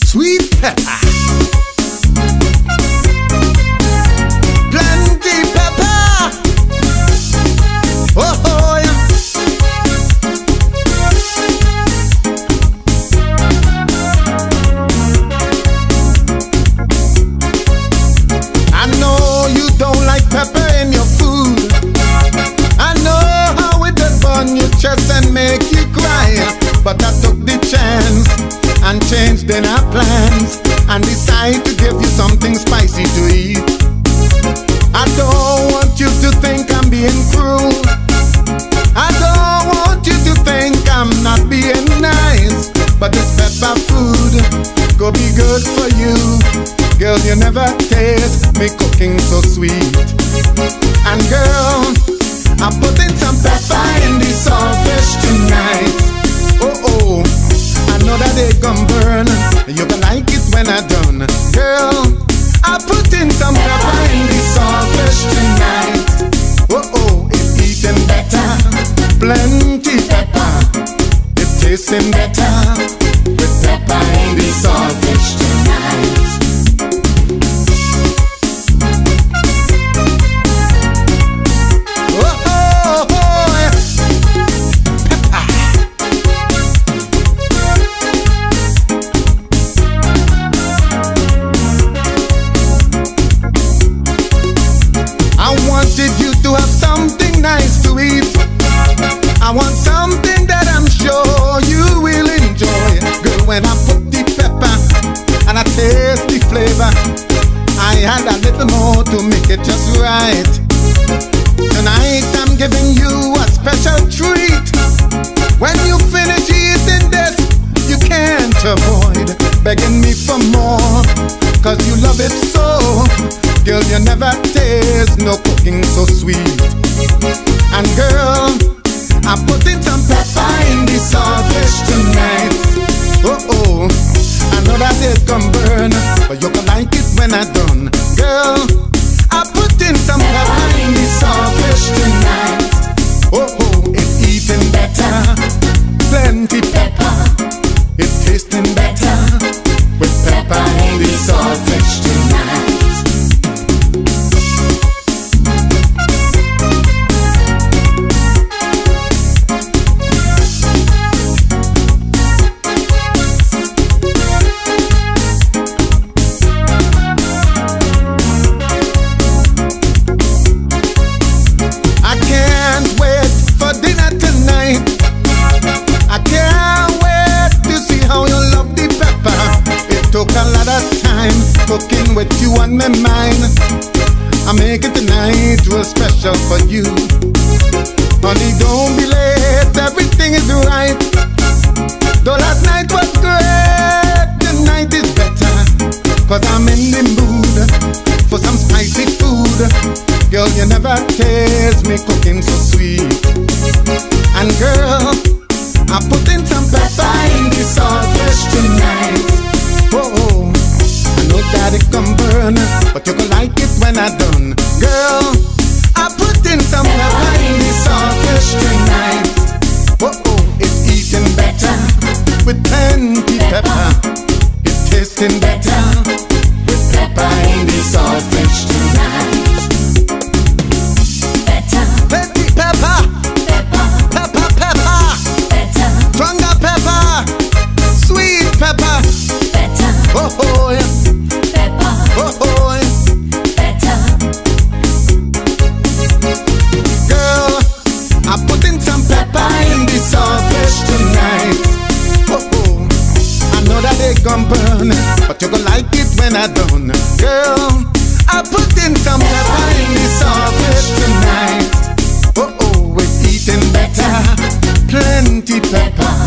Sweet pepper. Plenty pepper. Oh, oh yeah. I know you don't like pepper in your food. I know how it does burn your chest and make you cry. But I took the chance and changed in our plans and decide to give you something spicy to eat. I don't want you to think I'm being cruel. I don't want you to think I'm not being nice. But this pepper food go be good for you. Girl, you never taste me cooking so sweet. And girl, I'm putting some pepper in the saltfish tonight. Oh, oh, I know that they gon' burn. You gon' like it when I done. Girl, I put in some pepper in the saltfish tonight. Oh, oh, it's eating better. Plenty pepper. It's tasting better. With pepper in the saltfish tonight. You to have something nice to eat. I want something that I'm sure you will enjoy. Girl, when I put the pepper and I taste the flavor, I add a little more to make it just right. Tonight I'm giving you a special treat. When you finish eating this, you can't avoid begging me for more, cause you love it so. Girl, you never taste no cooking so sweet. And girl, I'm putting some pepper in the saltfish tonight. Oh, oh, I know that it gon' burn, but you gon' like it when I done. Girl, I put in some pepper in the saltfish tonight. Oh, oh, it's eating better. Plenty pepper. It's tasting better. With pepper in the saltfish tonight. Took a lot of time cooking with you on my mind. I make it tonight real special for you. Honey, don't be late, everything is right. Though last night was great, tonight is better. Cause I'm in the mood for some spicy food. Girl, you never taste me cooking so sweet. And girl, I put in some pepper in the saltfish tonight. Oh, oh, I know that it gon' burn, but you gon' like it when I done. Girl, I put in some pepper in the saltfish tonight. Oh, oh, it's eating better. With plenty pepper. It's tasting better. With pepper in the saltfish tonight. Better. Plenty pepper. Pepper. Pepper, pepper. Better. Stronger pepper. Sweet pepper. Oh, oh, yeah. Pepper. Oh, oh, yeah. Better. Girl, I put in some pepper in the saltfish tonight. Oh, oh, I know that it gon' burn, but you gon' like it when I done. Girl, I put in some pepper in the saltfish tonight. Oh, oh, it's eating better. Plenty pepper.